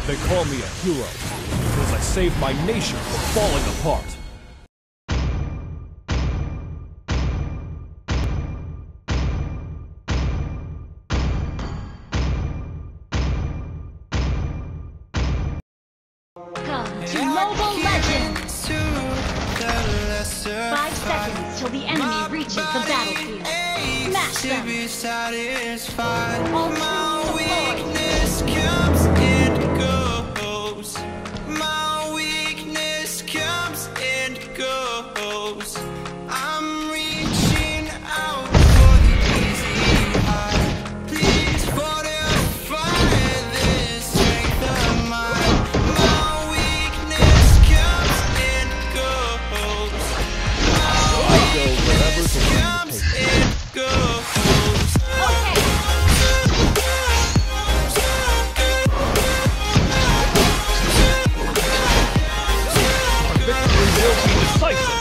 They call me a hero because I saved my nation from falling apart. Welcome to Mobile Legends! 5 seconds till the enemy reaches the battlefield. Smash them! All troops deployed! I'm reaching out for the easy high. Please fortify this strength of mine. My weakness comes and goes. My weakness comes and goes. Our victory will be decisive.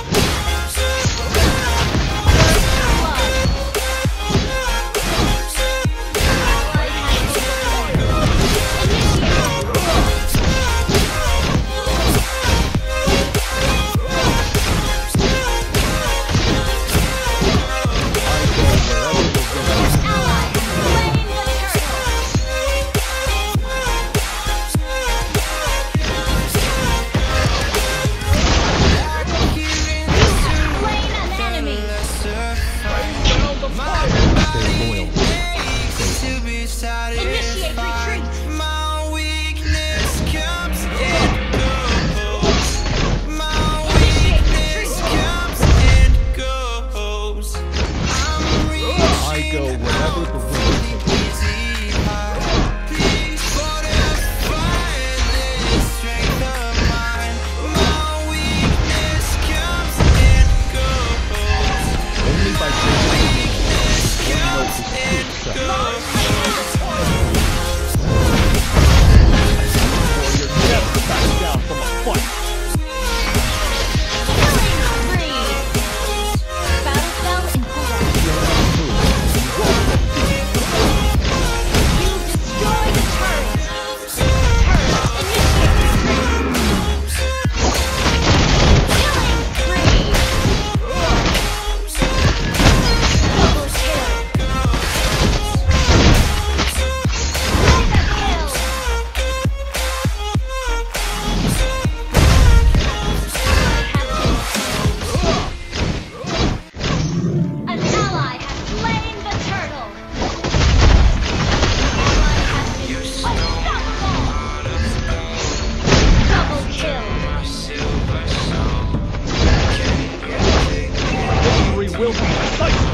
Will be decisive.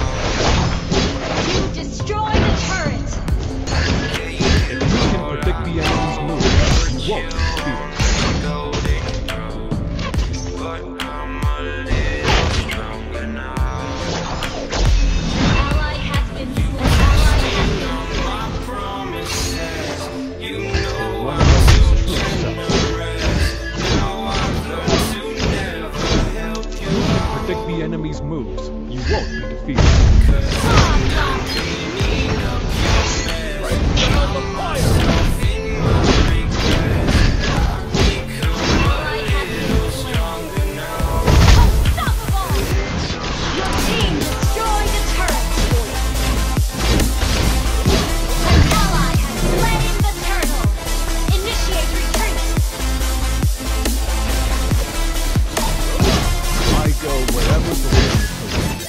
You destroy the turret. If you can predict the enemy's moves, you won't be defeated. Ally has been slain. Predict the enemy's moves, you won't be defeated. Your team destroyed the turret. An ally has slain the turtle. Initiate retreat. I go wherever the wind goes.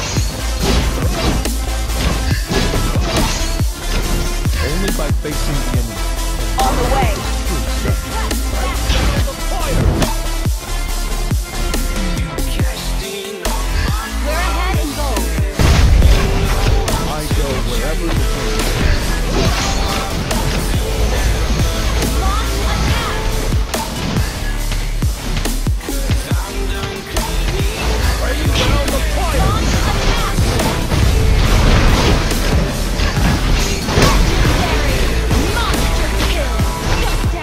Only by facing the enemy. On the way. We're ahead in gold. I go wherever the wind Launch attack. Launch attack. Legendary monster kill. Shut down.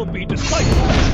be decisive.